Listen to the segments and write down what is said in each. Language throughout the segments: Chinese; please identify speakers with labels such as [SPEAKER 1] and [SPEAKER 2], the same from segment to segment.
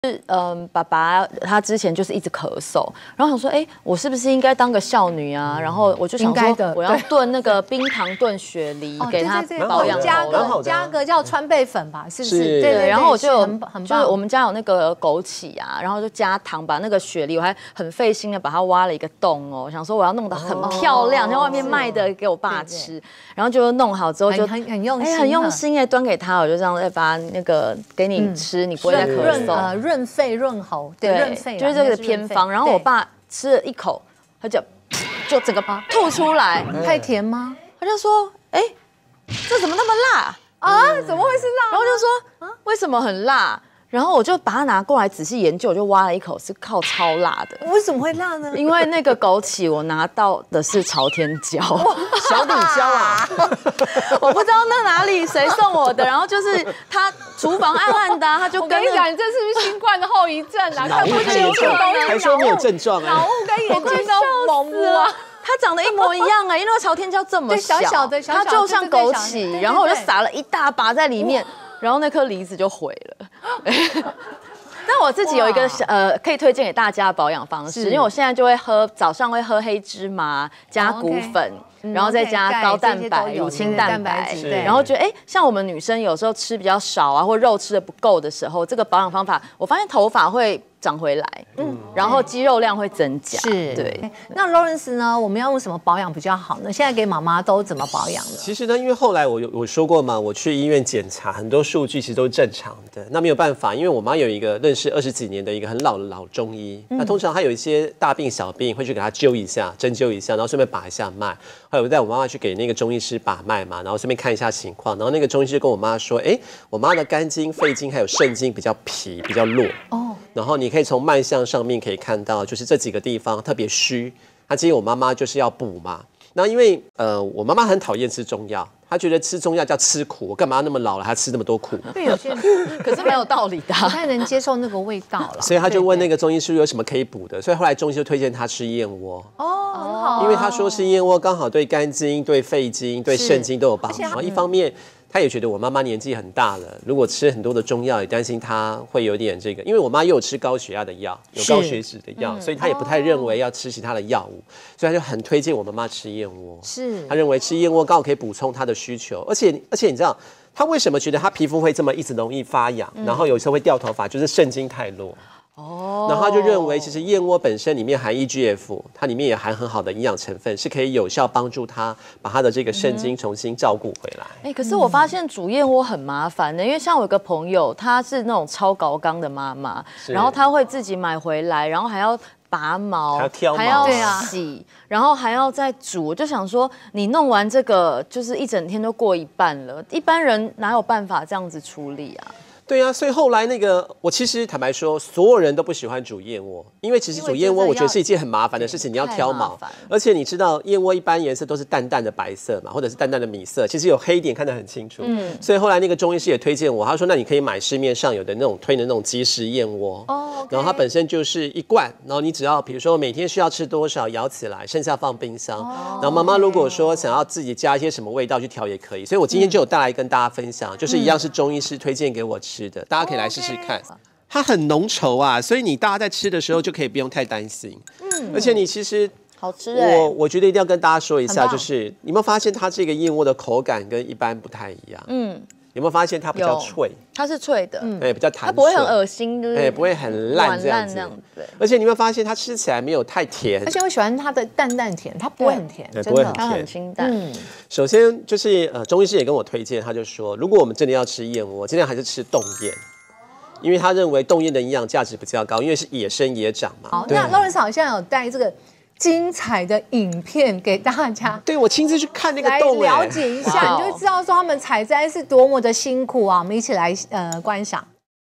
[SPEAKER 1] 爸爸他之前就是一直咳嗽，然后想说，哎，我是不是应该当个孝女啊？然后我就想说，我要炖那个冰糖炖雪梨给他保养头，
[SPEAKER 2] 加个叫川贝粉吧，是不是？
[SPEAKER 1] 对，然后我就
[SPEAKER 2] 很棒，
[SPEAKER 1] 就是我们家有那个枸杞啊，然后就加糖，把那个雪梨我还很费心的把它挖了一个洞哦，想说我要弄得很漂亮，像外面卖的给我爸吃，然后就弄好之后就
[SPEAKER 2] 很用心，
[SPEAKER 1] 很用心哎，端给他，我就这样再把那个给你吃，你不会再咳嗽。
[SPEAKER 2] 润肺润喉，对，润肺
[SPEAKER 1] 就是这个偏方。然后我爸吃了一口，他就整个吐出来，
[SPEAKER 2] 太甜吗？
[SPEAKER 1] 他就说：“哎，这怎么那么辣
[SPEAKER 2] 啊？怎么会是辣？”
[SPEAKER 1] 然后就说：“为什么很辣？”然后我就把它拿过来仔细研究，我就挖了一口，是靠超辣的。
[SPEAKER 2] 为什么会辣呢？
[SPEAKER 1] 因为那个枸杞我拿到的是朝天椒，
[SPEAKER 3] 小米椒啊，
[SPEAKER 1] 我不知道那哪里谁送我的。然后就是他厨房暗暗的，他就跟
[SPEAKER 2] 你讲，你这是不是新冠的后遗症啊？看不清楚，
[SPEAKER 3] 还说没有症状，
[SPEAKER 2] 脑雾跟眼睛都蒙糊啊。
[SPEAKER 1] 它长得一模一样哎，因为朝天椒这么小，
[SPEAKER 2] 小的，
[SPEAKER 1] 它就像枸杞，然后我就撒了一大把在里面。然后那颗梨子就毁了。但我自己有一个可以推荐给大家的保养方式，因为我现在就会早上会喝黑芝麻加谷粉，然后再加高蛋白、乳清蛋白，然后觉得像我们女生有时候吃比较少啊，或肉吃的不够的时候，这个保养方法，我发现头发会长回来，然后肌肉量会增加。
[SPEAKER 2] 是，
[SPEAKER 1] 对。
[SPEAKER 2] 那 Lawrence 呢？我们要用什么保养比较好呢？现在给妈妈都怎么保养呢？
[SPEAKER 3] 其实呢，因为后来我说过嘛，我去医院检查，很多数据其实都是正常的。那没有办法，因为我妈有一个认识20几年的一个很老的老中医，那通常她有一些大病小病会去给她灸一下、针灸一下，然后顺便把一下脉。后来我带我妈妈去给那个中医师把脉嘛，然后顺便看一下情况。然后那个中医师跟我妈说，我妈的肝经、肺经还有肾经比较疲、比较弱哦。然后你可以从脉象上面可以看到，就是这几个地方特别虚。他建议我妈妈就是要补嘛。那因为我妈妈很讨厌吃中药，她觉得吃中药叫吃苦，我干嘛那么老了还吃那么多苦？
[SPEAKER 2] 对，有些
[SPEAKER 1] 可是没有道理的，
[SPEAKER 2] 不太能接受那个味道了。
[SPEAKER 3] 所以他就问那个中医师有什么可以补的，所以后来中医就推荐他吃燕窝。
[SPEAKER 2] 哦，很好，
[SPEAKER 3] 因为他说吃燕窝刚好对肝经、对肺经、对肾经都有帮助。然后一方面，他也觉得我妈妈年纪很大了，如果吃很多的中药，也担心她会有点这个。因为我妈又有吃高血压的药，有高血脂的药，所以她也不太认为要吃其他的药物，所以他就很推荐我妈妈吃燕窝。
[SPEAKER 2] 是，
[SPEAKER 3] 他认为吃燕窝刚好可以补充她的需求，而且你知道他为什么觉得他皮肤会这么一直容易发痒，然后有时候会掉头发，就是肾经太弱。然后他就认为，其实燕窝本身里面含 EGF， 它里面也含很好的营养成分，是可以有效帮助他把他的这个肾经重新照顾回来。
[SPEAKER 1] 可是我发现煮燕窝很麻烦的，因为像我有个朋友，她是那种超高纲的妈妈，然后她会自己买回来，然后还要拔毛，
[SPEAKER 3] 还要挑毛，
[SPEAKER 1] 还要洗，然后还要再煮。我就想说，你弄完这个，就是一整天都过一半了，一般人哪有办法这样子处理啊？
[SPEAKER 3] 对啊，所以后来我其实坦白说，所有人都不喜欢煮燕窝，因为其实煮燕窝我觉得是一件很麻烦的事情，你要挑毛，而且你知道燕窝一般颜色都是淡淡的白色嘛，或者是淡淡的米色，其实有黑点看得很清楚。所以后来那个中医师也推荐我，他说那你可以买市面上有的那种推的那种即食燕窝，然后它本身就是一罐，然后你只要比如说每天需要吃多少舀起来，剩下放冰箱。然后妈妈如果说想要自己加一些什么味道去调也可以，所以我今天就有带来跟大家分享，就是一样是中医师推荐给我吃的，大家可以来试试看。它很浓稠啊，所以大家在吃的时候就可以不用太担心。而且你其实
[SPEAKER 1] 好吃
[SPEAKER 3] 我觉得一定要跟大家说一下，就是你有没有发现它这个燕窝的口感跟一般不太一样？有没有发现它比较脆？
[SPEAKER 1] 它是脆的，
[SPEAKER 3] 比较弹脆，
[SPEAKER 1] 它不会很恶心，就是
[SPEAKER 3] 不会很烂这样子。而且你有没有发现它吃起来没有太甜？
[SPEAKER 2] 而且我喜欢它的淡淡甜，它不会很甜，
[SPEAKER 3] 不会很甜，
[SPEAKER 1] 它很清淡。
[SPEAKER 3] 首先就是中医师也跟我推荐，他就说，如果我们真的要吃燕窝，尽量还是吃冻燕。因为他认为冻燕的营养价值比较高，因为是野生野长嘛。
[SPEAKER 2] 好，那 Lawrence 好像有带这个精彩的影片给大家，
[SPEAKER 3] 对，我亲自去看那个洞，
[SPEAKER 2] 来了解一下，你就知道说他们采摘是多么的辛苦啊！我们一起来观赏。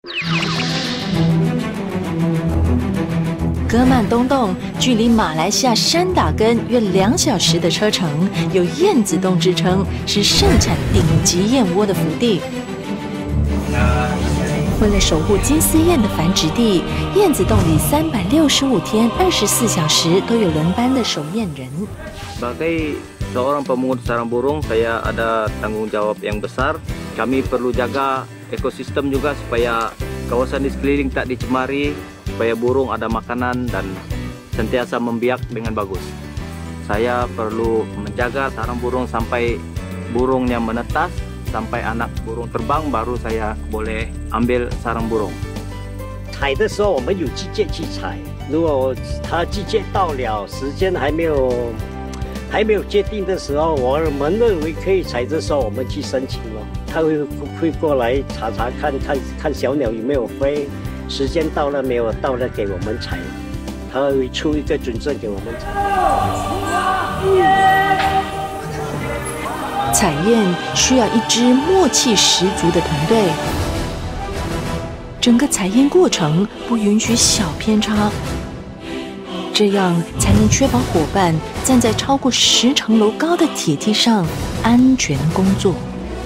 [SPEAKER 4] 戈曼东洞距离马来西亚山打根约2小时的车程，有燕子洞之称，是盛产顶级燕窝的福地。为了守护金丝燕的繁殖地，燕子洞里365天24小时都有轮班的守燕人。
[SPEAKER 5] Sebagai seorang pemungut sarang burung, saya ada tanggung jawab yang besar. Kami perlu jaga ekosistem juga supaya kawasan di sekeliling tak dicemari supaya burung ada makanan dan sentiasa membiak dengan bagus. Saya perlu menjaga sarang burung sampai burungnya menetas, sampai anak burung terbang, baru saya boleh ambil sarang burung.
[SPEAKER 6] 采的时候我们有季节去采，如果它季节到了，时间还没有决定的时候，我们认为可以采的时候，我们去申请了，他会过来查看小鸟有没有飞，时间到了没有到了给我们采，他会出一个准证给我们采。
[SPEAKER 4] 采燕需要一支默契十足的团队。整个采燕过程不允许小偏差，这样才能确保伙伴站在超过10层楼高的铁梯上安全工作。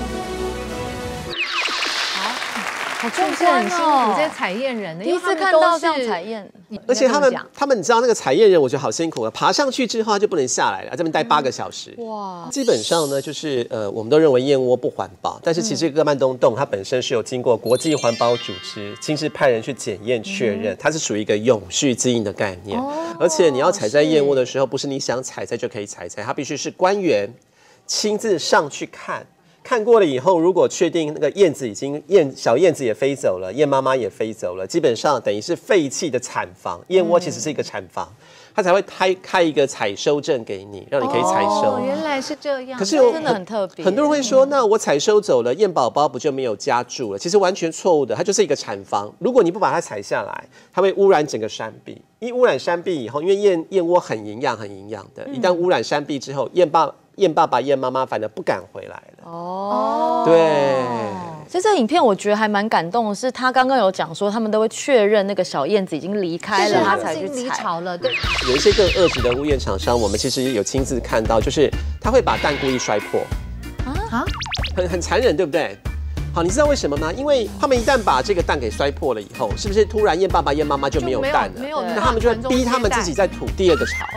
[SPEAKER 2] 好重视很辛苦，这些采燕人，
[SPEAKER 1] 第一次看到这样采燕，
[SPEAKER 3] 而且他们你知道那个采燕人，我觉得好辛苦啊！爬上去之后他就不能下来了，这边待8个小时。哇！基本上呢，就是我们都认为燕窝不环保，但是其实哥曼东洞它本身是有经过国际环保组织亲自派人去检验确认，它是属于一个永续经营的概念。而且你要采摘燕窝的时候，不是你想采摘就可以采摘，它必须是官员亲自上去看过了以后，如果确定那个燕子小燕子也飞走了，燕妈妈也飞走了，基本上等于是废弃的产房。燕窝其实是一个产房，它才会开一个采收证给你，让你可以采收。
[SPEAKER 2] 哦，原来是这样。
[SPEAKER 1] 可是真的很特别。
[SPEAKER 3] 很多人会说，那我采收走了，燕宝宝不就没有家住了？其实完全错误的，它就是一个产房。如果你不把它采下来，它会污染整个山壁。一污染山壁以后，因为燕窝很营养的，一旦污染山壁之后，燕爸爸、燕妈妈反而不敢回来了。哦，对。
[SPEAKER 1] 所以这个影片我觉得还蛮感动的是，他刚刚有讲说，他们都会确认那个小燕子已经离开了，他才去
[SPEAKER 2] 离巢了。对，
[SPEAKER 3] 有一些更恶质的乌燕厂商，我们其实有亲自看到，就是他会把蛋故意摔破。很残忍，对不对？好，你知道为什么吗？因为他们一旦把这个蛋给摔破了以后，是不是突然燕爸爸、燕妈妈就没有蛋了？那他们就会逼他们自己再吐第2个巢。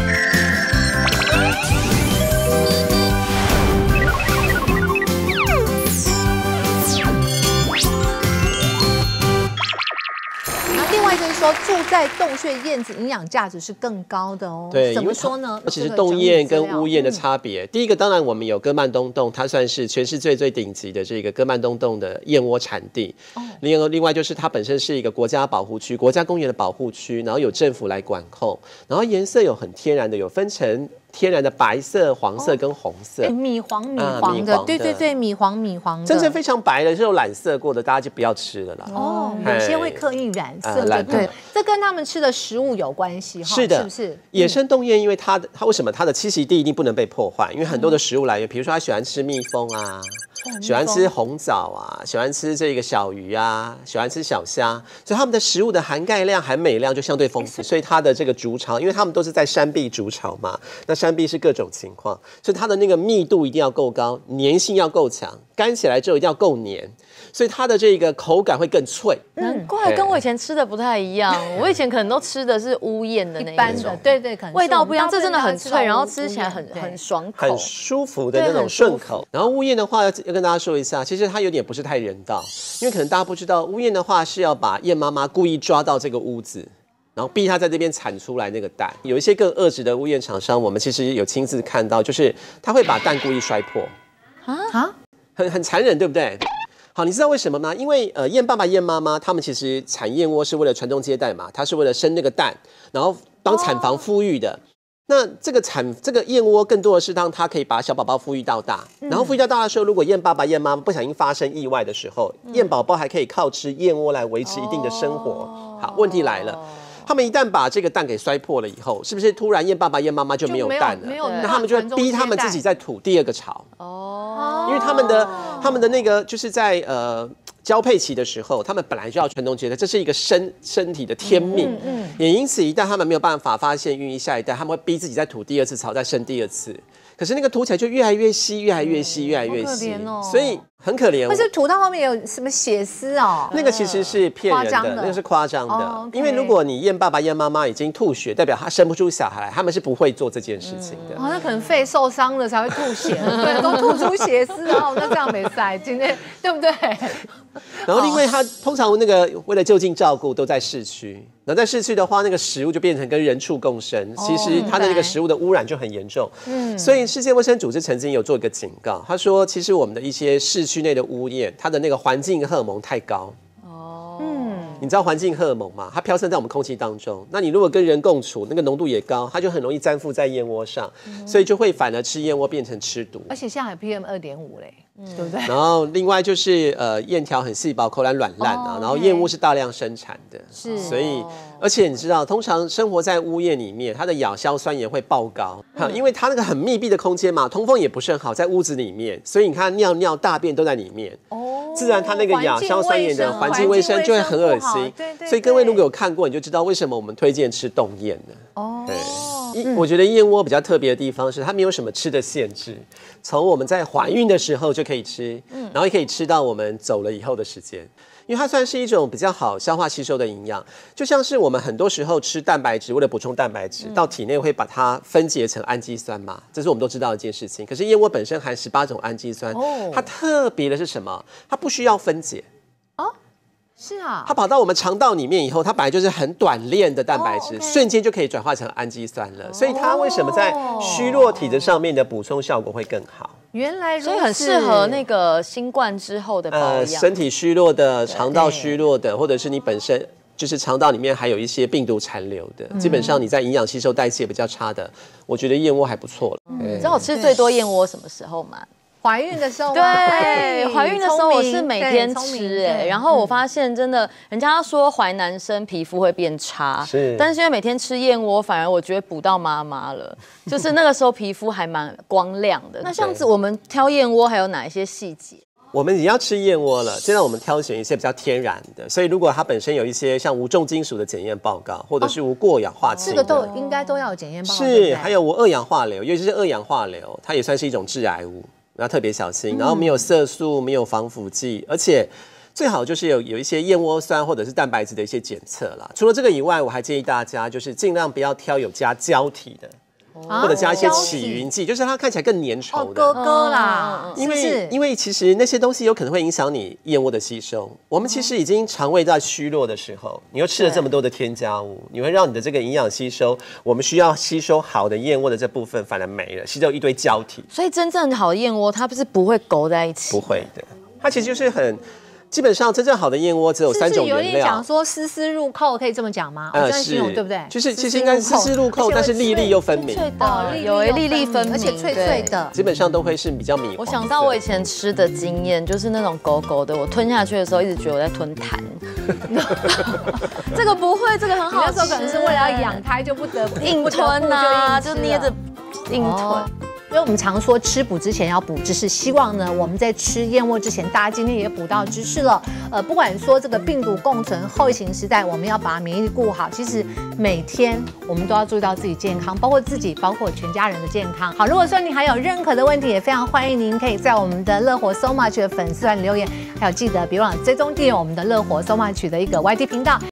[SPEAKER 2] 另外就是说，住在洞穴燕子营养价值是更高的哦。
[SPEAKER 3] 对，
[SPEAKER 2] 怎么说呢？
[SPEAKER 3] 其实洞燕跟乌燕的差别，第一个当然我们有哥曼东洞，它算是全世界最顶级的这个哥曼东洞的燕窝产地。另外就是它本身是一个国家保护区、国家公园的保护区，然后有政府来管控，然后颜色有很天然的，有分成天然的白色、黄色跟红色，
[SPEAKER 2] 米黄的，对，米黄的，
[SPEAKER 3] 真正非常白的，是有染色过的，大家就不要吃了啦。
[SPEAKER 2] 哦，有些会刻意染色的，对，这跟他们吃的食物有关系哈，
[SPEAKER 3] 是的，
[SPEAKER 2] 是不是？
[SPEAKER 3] 野生洞燕，因为它为什么它的栖息地一定不能被破坏？因为很多的食物来源，比如说它喜欢吃蜜蜂啊，喜欢吃红枣啊，喜欢吃这个小鱼啊，喜欢吃小虾，所以它们的食物的含钙量、含镁量就相对丰富。所以它的这个筑巢，因为它们都是在山壁筑巢嘛，那山壁是各种情况，所以它的那个密度一定要够高，粘性要够强，干起来之后一定要够黏，所以它的这个口感会更脆。
[SPEAKER 1] 难怪跟我以前吃的不太一样，我以前可能都吃的是乌燕的那一种，
[SPEAKER 2] 对，可能
[SPEAKER 1] 味道不一样，这真的很脆，然后吃起来很爽口，
[SPEAKER 3] 很舒服的那种顺口。然后乌燕的话要跟大家说一下，其实它有点不是太人道，因为可能大家不知道，乌燕的话是要把燕妈妈故意抓到这个屋子，然后逼它在这边产出来那个蛋。有一些更恶质的乌燕厂商，我们其实有亲自看到，就是他会把蛋故意摔破。很残忍，对不对？好，你知道为什么吗？因为燕爸爸、燕妈妈他们其实产燕窝是为了传宗接代嘛，它是为了生那个蛋，然后帮产房孵育的。那这个燕窝更多的是让它可以把小宝宝孵育到大，然后孵育到大的时候，如果燕爸爸、燕妈妈不小心发生意外的时候，燕宝宝还可以靠吃燕窝来维持一定的生活。好，问题来了。他们一旦把这个蛋给摔破了以后，是不是突然燕爸爸、燕妈妈就没有蛋了？那他们就会逼他们自己再吐第2个巢。因为他们的那个就是在交配期的时候，他们本来就要传宗接代，这是一个身体的天命。也因此，一旦他们没有办法发现孕育下一代，他们会逼自己再吐第2次巢，再生第2次。可是那个吐起来就越来越稀，越来越稀，越来越稀。所以很可怜。
[SPEAKER 2] 可是吐到后面有什么血丝哦？
[SPEAKER 3] 那个其实是骗人的，那个是夸张的。因为如果你验爸爸验妈妈已经吐血，代表他生不出小孩来，他们是不会做这件事情的。
[SPEAKER 2] 那可能肺受伤了才会吐血，对，都吐出血丝，然后那这样没塞，今天对不对？
[SPEAKER 3] 然后因为他通常那个为了就近照顾都在市区。然后在市区的话，那个食物就变成跟人畜共生，其实它的那个食物的污染就很严重。所以世界卫生组织曾经有做一个警告，他说，其实我们的一些市区内的污液，它的那个环境荷尔蒙太高。你知道环境荷尔蒙吗？它飘散在我们空气当中。那你如果跟人共处，那个浓度也高，它就很容易粘附在燕窝上，所以就会反而吃燕窝变成吃毒。
[SPEAKER 2] 而且现在还 PM2.5嘞，对不对？
[SPEAKER 3] 然后另外就是燕条很细薄，口感软烂啊。然后燕窝是大量生产的，
[SPEAKER 2] 是，
[SPEAKER 3] 所以而且你知道，通常生活在屋檐里面，它的亚硝酸盐会爆高，因为它那个很密闭的空间嘛，通风也不是很好，在屋子里面，所以你看尿尿大便都在里面。自然它那个亚硝酸盐的环境卫生就会很恶心，所以各位如果有看过，你就知道为什么我们推荐吃冻燕了。对，我觉得燕窝比较特别的地方是它没有什么吃的限制，从我们在怀孕的时候就可以吃，然后也可以吃到我们走了以后的时间。因为它算是一种比较好消化吸收的营养，就像是我们很多时候吃蛋白质，为了补充蛋白质，到体内会把它分解成氨基酸嘛，这是我们都知道的一件事情。可是燕窝本身含18种氨基酸，它特别的是什么？它不需要分解。
[SPEAKER 2] 是啊，
[SPEAKER 3] 它跑到我们肠道里面以后，它本来就是很短链的蛋白质，瞬间就可以转化成氨基酸了。所以它为什么在虚弱体质上面的补充效果会更好？
[SPEAKER 2] 原来如此，
[SPEAKER 1] 所以很适合那个新冠之后的保养。
[SPEAKER 3] 身体虚弱的、肠道虚弱的，或者是你本身就是肠道里面还有一些病毒残留的，基本上你在营养吸收代谢比较差的，我觉得燕窝还不错了。
[SPEAKER 1] 你知道我吃最多燕窝什么时候吗？
[SPEAKER 2] 怀孕的时候，
[SPEAKER 1] 对，怀孕的时候我是每天吃，然后我发现真的，人家说怀男生皮肤会变差，但是因为每天吃燕窝，反而我觉得补到妈妈了，就是那个时候皮肤还蛮光亮的。那像子我们挑燕窝还有哪一些细节？
[SPEAKER 3] 我们已经要吃燕窝了，现在我们挑选一些比较天然的，所以如果它本身有一些像无重金属的检验报告，或者是无过氧化氢的，
[SPEAKER 2] 这个应该都要有检验报告。
[SPEAKER 3] 是，还有无二氧化硫，尤其是二氧化硫，它也算是一种致癌物。要特别小心，然后没有色素，没有防腐剂，而且最好就是有一些燕窝酸或者是蛋白质的一些检测啦。除了这个以外，我还建议大家就是尽量不要挑有加胶体的，或者加一些起云剂，就是它看起来更粘稠的。
[SPEAKER 2] 哥哥啦，
[SPEAKER 3] 因为其实那些东西有可能会影响你燕窝的吸收。我们其实已经肠胃在虚弱的时候，你又吃了这么多的添加物，你会让你的这个营养吸收，我们需要吸收好的燕窝的这部分反而没了，吸收一堆胶体。
[SPEAKER 1] 所以真正好的燕窝，它不会勾在一起，
[SPEAKER 3] 不会的，它其实就是很。基本上真正好的燕窝只有3种原料。
[SPEAKER 2] 有点讲说丝丝入扣，可以这么讲吗？我这样形容对不对？
[SPEAKER 3] 就是其实应该丝丝入扣，但是粒粒又分明。
[SPEAKER 1] 有粒粒分明，
[SPEAKER 2] 而且脆脆的。
[SPEAKER 3] 基本上都会是比较米黄。
[SPEAKER 1] 我想到我以前吃的经验，就是那种狗狗的，我吞下去的时候，一直觉得我在吞痰。这个不会，这个很好吃。
[SPEAKER 2] 那时候可能是为了要养胎，就不得不
[SPEAKER 1] 硬吞啊，就捏着硬吞。
[SPEAKER 2] 因为我们常说吃补之前要补知识，希望呢我们在吃燕窝之前，大家今天也补到知识了。不管说这个病毒共存后疫情时代，我们要把免疫力顾好，其实每天我们都要注意到自己健康，包括自己，包括全家人的健康。好，如果说你还有任何的问题，也非常欢迎您可以在我们的乐活 So Much 的粉丝团留言，还有记得别忘了追踪订阅我们的乐活 So Much 的一个 YT 频道。